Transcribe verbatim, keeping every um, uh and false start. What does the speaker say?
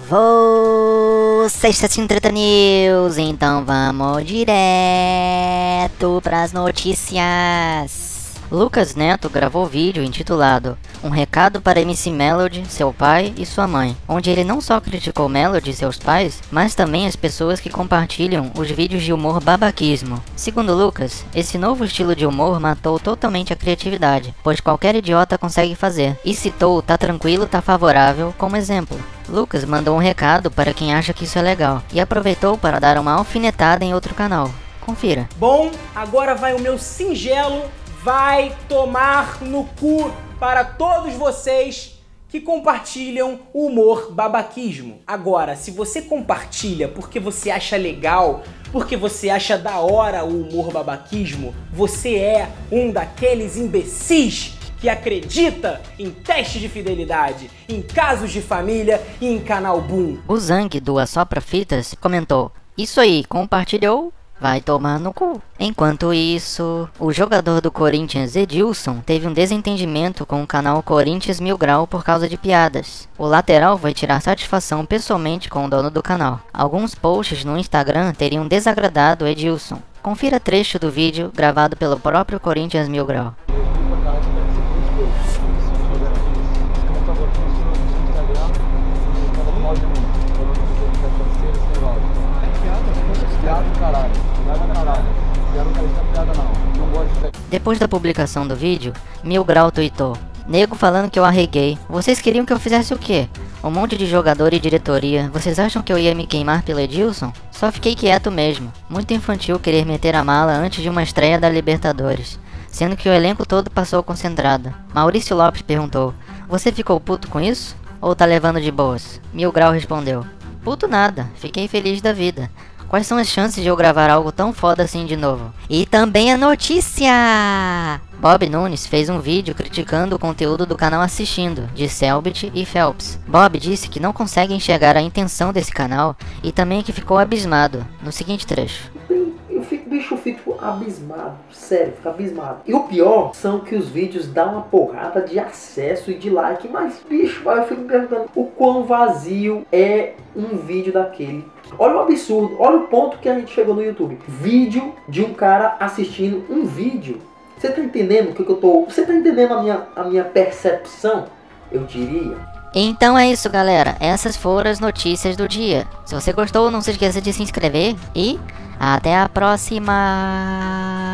Você está assistindo Treta News, então vamos direto pras notícias. Lucas Neto gravou vídeo intitulado Um Recado para M C Melody, seu pai e sua mãe, onde ele não só criticou Melody e seus pais, mas também as pessoas que compartilham os vídeos de humor babaquismo. Segundo Lucas, esse novo estilo de humor matou totalmente a criatividade, pois qualquer idiota consegue fazer, e citou Tá Tranquilo, Tá Favorável como exemplo. Lucas mandou um recado para quem acha que isso é legal, e aproveitou para dar uma alfinetada em outro canal. Confira. Bom, agora vai o meu singelo vai tomar no cu para todos vocês que compartilham o humor babaquismo. Agora, se você compartilha porque você acha legal, porque você acha da hora o humor babaquismo, você é um daqueles imbecis que acredita em teste de fidelidade, em casos de família e em canal Boom. O Zang do Assopra Fitas comentou: isso aí, compartilhou? Vai tomar no cu. Enquanto isso, o jogador do Corinthians Edilson teve um desentendimento com o canal Corinthians Mil Grau por causa de piadas. O lateral vai tirar satisfação pessoalmente com o dono do canal. Alguns posts no Instagram teriam desagradado Edilson. Confira trecho do vídeo gravado pelo próprio Corinthians Mil Grau. Depois da publicação do vídeo, Mil Grau tweetou: nego falando que eu arreguei. Vocês queriam que eu fizesse o quê? Um monte de jogador e diretoria. Vocês acham que eu ia me queimar pelo Edilson? Só fiquei quieto mesmo. Muito infantil querer meter a mala antes de uma estreia da Libertadores, sendo que o elenco todo passou concentrado. Maurício Lopes perguntou: você ficou puto com isso? Ou tá levando de boas? Mil Grau respondeu: puto nada, fiquei feliz da vida. Quais são as chances de eu gravar algo tão foda assim de novo? E também a notícia! Bob Nunes fez um vídeo criticando o conteúdo do canal Assistindo, de Selbit e Phelps. Bob disse que não consegue enxergar a intenção desse canal e também que ficou abismado no seguinte trecho. Eu fico, bicho, eu fico abismado, sério, fico abismado. E o pior são que os vídeos dão uma porrada de acesso e de like, mas bicho, eu fico me perguntando o quão vazio é um vídeo daquele. Olha o absurdo, olha o ponto que a gente chegou no YouTube. Vídeo de um cara assistindo um vídeo. Você tá entendendo o que, que eu tô... Você tá entendendo a minha, a minha percepção? Eu diria. Então é isso, galera. Essas foram as notícias do dia. Se você gostou, não se esqueça de se inscrever e até a próxima!